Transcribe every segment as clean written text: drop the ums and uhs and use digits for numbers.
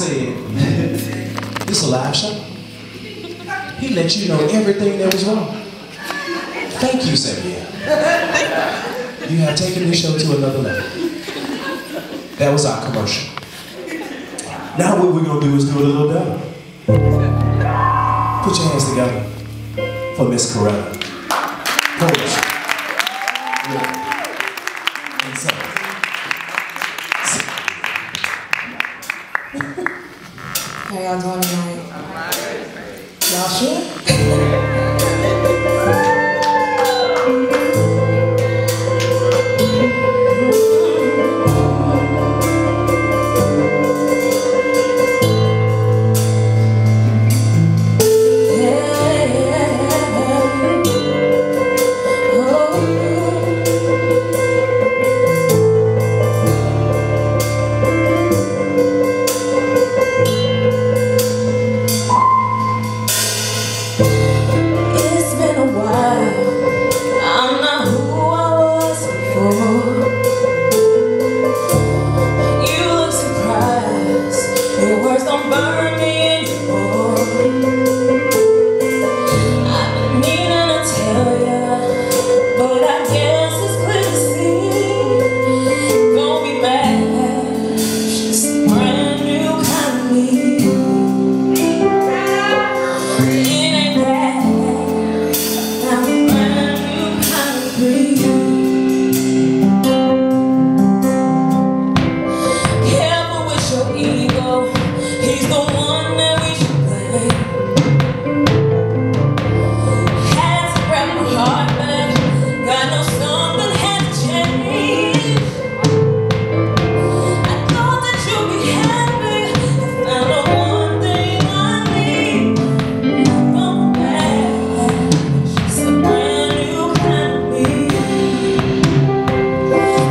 said, this a live show? He let you know everything that was wrong. Thank you, Xavier. You have taken this show to another level. That was our commercial. Now what we're gonna do is do it a little better. Put your hands together for Miss Corella. Poetry. Yeah. And so. How y'all doing tonight? Y'all sure?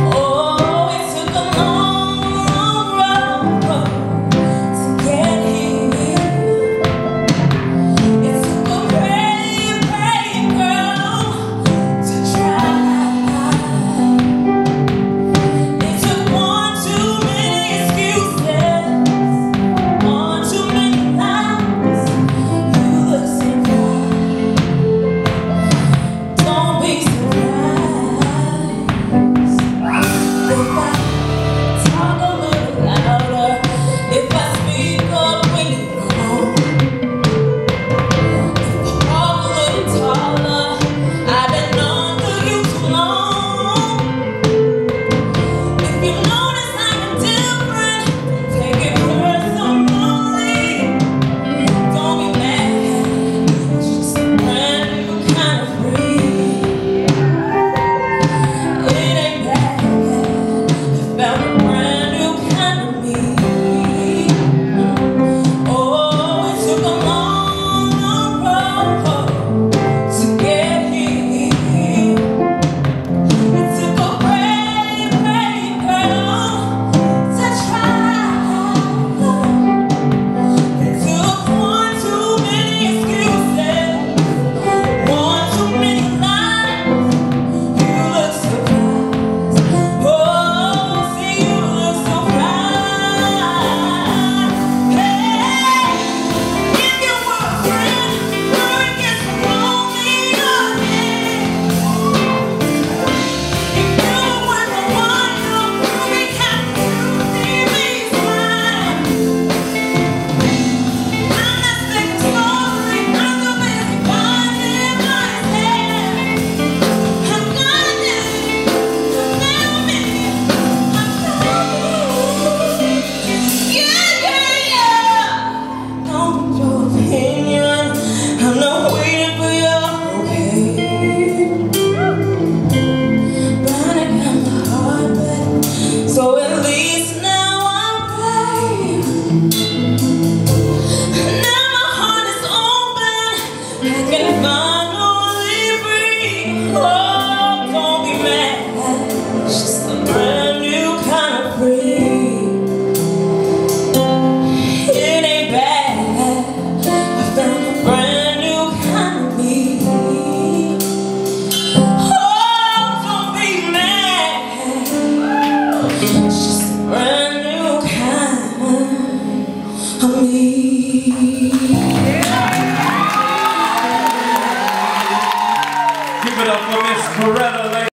Get here. on me. Give it up for Miss Coretta.